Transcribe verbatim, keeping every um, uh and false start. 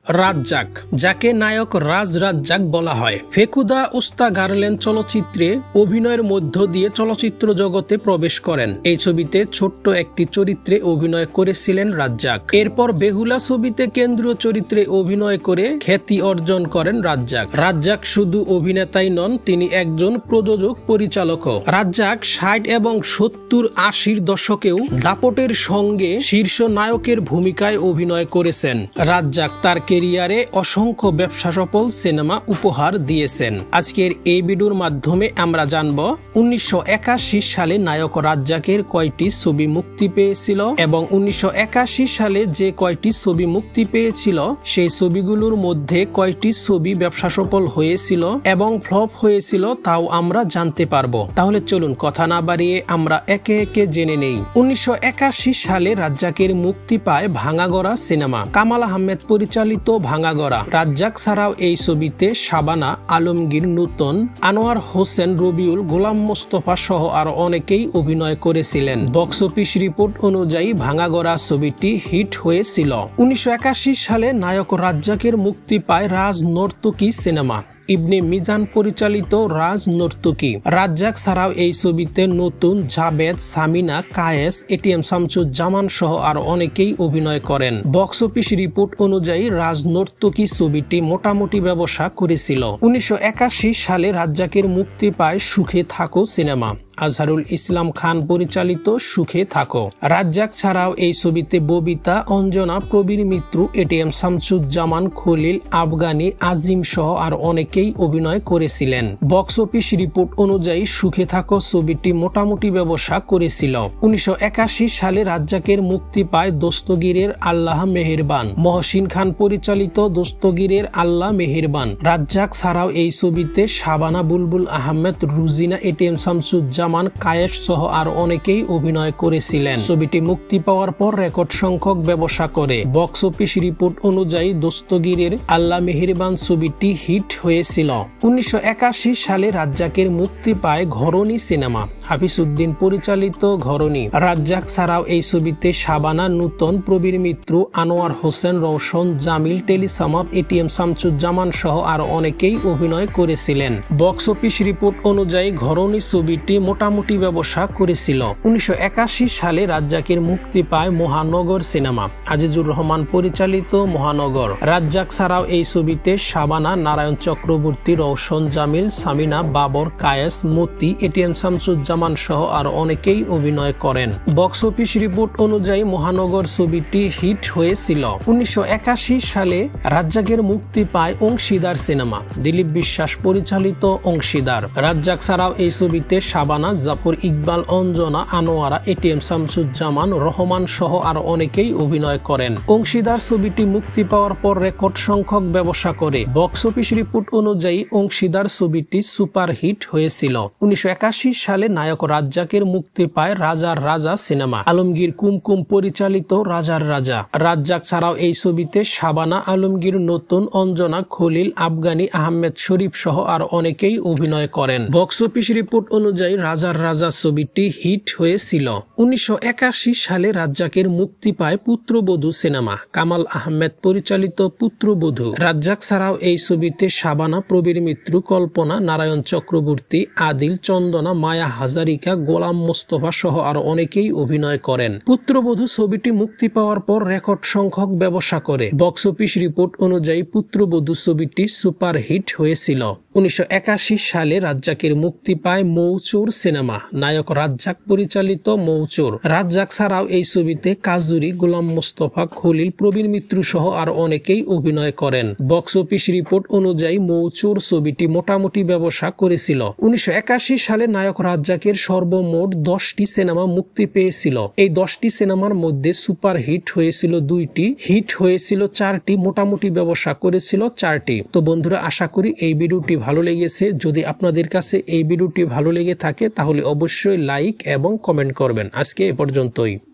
রাজ্জাক, যাকে নায়ক রাজ রাজ্জাক বলা হয়, ফেকুদা উস্তা গার্লেন চলচ্চিত্রে অভিনয়ের মধ্য দিয়ে চলচ্চিত্র জগতে প্রবেশ করেন। এই ছবিতে ছোট্ট একটি চরিত্রে অভিনয় করেছিলেন রাজ্জাক। এরপর বেহুলা ছবিতে কেন্দ্রীয় চরিত্রে অভিনয় করে খ্যাতি অর্জন করেন রাজ্জাক। রাজ্জাক শুধু অভিনেতাই নন, তিনি একজন প্রযোজক পরিচালকও। রাজ্জাক ষাট এবং সত্তর আশির দশকেও দাপটের সঙ্গে শীর্ষ নায়কের ভূমিকায় অভিনয় করেছেন। রাজ্জাক তার ক্যারিয়ারে অসংখ্য ব্যবসা সফল সিনেমা উপহার দিয়েছেন। আজকের এই ভিডিওর মাধ্যমে আমরা জানব উনিশশো একাশি সালে নায়ক রাজ্জাকের কয়টি ছবি মুক্তি পেয়েছিল এবং উনিশশো একাশি সালে যে কয়টি ছবি মুক্তি পেয়েছিল সেই ছবিগুলোর মধ্যে কয়টি ছবি ব্যবসা সফল হয়েছিল এবং ফ্লপ হয়েছিল তাও আমরা জানতে পারবো। তাহলে চলুন কথা না বাড়িয়ে আমরা একে একে জেনে নেই। উনিশশো একাশি সালে রাজ্জাকের মুক্তি পায় ভাঙাগড়া সিনেমা। কামাল আহমেদ পরিচালিত ভাঙাগড়া। রাজ্জাক ছাড়াও এই ছবিতে শাবানা, আলমগীর, নূতন, আনোয়ার হোসেন, রবিউল, গোলাম মোস্তফা সহ আরো অনেকেই অভিনয় করেছিলেন। বক্স অফিস রিপোর্ট অনুযায়ী ভাঙাগড়া ছবিটি হিট হয়েছিল। উনিশশো একাশি সালে নায়ক রাজ্জাকের মুক্তি পায় রাজ নর্তকী সিনেমা। ইবনে মিজান পরিচালিত রাজ নর্তকী। রাজ্জাক ছাড়াও এই ছবিতে নতুন, জাবেদ, সামিনা, কায়েস, এটিএম শামসুজ্জামান সহ আরো অনেকেই অভিনয় করেন। বক্স অফিস রিপোর্ট অনুযায়ী রাজ নর্তকী ছবিটি মোটামুটি ব্যবসা করেছিল। উনিশশো একাশি সালে রাজ্জাকের মুক্তি পায় সুখে থাকো সিনেমা। আজহারুল ইসলাম খান পরিচালিত সুখে থাকো। রাজ্জাক ছাড়াও এই ছবিতে ববিতা, অঞ্জনা, প্রবীর মিত্র, এটিএম শামসুজ্জামান, খলিল, আফগানি, আজিম সহ আর অনেকেই অভিনয় করেছিলেন। বক্স অফিস রিপোর্ট অনুযায়ী সুখে থাকো ছবিটি মোটামুটি ব্যবসা করেছিল। উনিশশো একাশি সালে রাজ্জাকের মুক্তি পায় দস্তগীরের আল্লাহ মেহেরবান। মহসিন খান পরিচালিত দস্তগীরের আল্লাহ মেহেরবান। রাজ্জাক ছাড়াও এই ছবিতে শাবানা, বুলবুল আহমেদ, রুজিনা, এটিএম শামসুজ্জামান, জামান, কায়েস সহ আর অনেকেই অভিনয় করেছিলেন। ছবিটি মুক্তি পাওয়ার পর রেকর্ড সংখ্যক ব্যবসা করে। বক্স অফিস রিপোর্ট অনুযায়ী দস্তগীরের আল্লাহ মেহেরবান ছবিটি হিট হয়েছিল। উনিশশো একাশি সালে রাজ্জাকের মুক্তি পায় ঘরণী সিনেমা। হাফিজ উদ্দিন পরিচালিত ঘরণী। রাজ্জাক ছাড়াও এই ছবিতে শাবানা, নূতন, প্রবীর মিত্র, আনোয়ার হোসেন, রওশন, জামিল, টেলিসামাদ, এটিএম শামসুজ্জামান সহ আর অনেকেই অভিনয় করেছিলেন। বক্স অফিস রিপোর্ট অনুযায়ী ঘরণী ছবিটি মোটামুটি ব্যবসা করেছিল। উনিশশো একাশি সালে রাজ্জাকের মুক্তি পায় মহানগর সিনেমা। আজিজুর রহমান পরিচালিত মহানগর। রাজ্জাক ছাড়াও এই ছবিতে শাবানা, নারায়ণ চক্রবর্তী, রওশন, জামিল, সামিনা, বাবর, কায়েস, মতি, এটিএম শামসুজ্জামান সহ আর অনেকেই অভিনয় করেন। বক্স অফিস রিপোর্ট অনুযায়ী মহানগর ছবিটি হিট হয়েছিল। উনিশশো একাশি সালে রাজ্জাকের মুক্তি পায় অংশীদার সিনেমা। দিলীপ বিশ্বাস পরিচালিত অংশীদার। রাজ্জাক ছাড়াও এই ছবিতে শাবানা, জাফর ইকবাল, অঞ্জনা, আনোয়ারা, এটিএম শামসুজ্জামান, রহমান সহ আর অনেকেই অভিনয় করেন। অংশীদার ছবিটি মুক্তি পাওয়ার পর রেকর্ড সংখ্যক ব্যবসা করে। বক্স অফিস রিপোর্ট অনুযায়ী অংশীদার ছবিটি সুপার হিট হয়েছিল। উনিশশো একাশি সালে নায়ক রাজ্জাকের মুক্তি পায় রাজার রাজা সিনেমা। আলমগীর কুমকুম পরিচালিত রাজার রাজা। রাজ্জাক ছাড়াও এই ছবিতে শাবানা, আলমগীর, নতুন, অঞ্জনা, খলিল, আফগানি, আহমেদ শরীফ সহ আর অনেকেই অভিনয় করেন। বক্স অফিস রিপোর্ট অনুযায়ী রাজার রাজা ছবিটি হিট হয়েছিল। উনিশশো একাশি সালে রাজ্জাকের মুক্তি পায় পুত্রবধূ সিনেমা। কামাল আহমেদ পরিচালিত পুত্রবধূ। রাজ্জাক ছাড়াও এই ছবিতে শাবানা, প্রবীর মিত্র, কল্পনা, নারায়ণ চক্রবর্তী, আদিল, চন্দনা, মায়া হাজারিকা, গোলাম মোস্তফা সহ আর অনেকেই অভিনয় করেন। পুত্রবধূ ছবিটি মুক্তি পাওয়ার পর রেকর্ড সংখ্যক ব্যবসা করে। বক্স অফিস রিপোর্ট অনুযায়ী পুত্রবধূ ছবিটি সুপার হিট হয়েছিল। উনিশশো একাশি সালে রাজ্জাকের মুক্তি পায় মৌচোর সিনেমা। নায়ক রাজ্জাক পরিচালিত মৌচোর। রাজ্জাক ছাড়াও এই ছবিতে কাজুরি, গোলাম মোস্তফা, খলিল, প্রবীর মিত্র সহ আর অনেকেই অভিনয় করেন। বক্স অফিস রিপোর্ট অনুযায়ী মৌচোর ছবিটি মোটামুটি ব্যবসা করেছিল। উনিশশো একাশি সালে নায়ক রাজ্জাকের সর্বমোট দশটি সিনেমা মুক্তি পেয়েছিল। এই দশটি সিনেমার মধ্যে সুপার হিট হয়েছিল দুইটি, হিট হয়েছিল চারটি, মোটামুটি ব্যবসা করেছিল চারটি। তো বন্ধুরা, আশা করি এই ভিডিওটি ভালো লেগেছে। যদি আপনাদের কাছে এই ভিডিওটি ভালো লেগে থাকে তাহলে অবশ্যই লাইক এবং কমেন্ট করবেন। আজকে এ পর্যন্তই।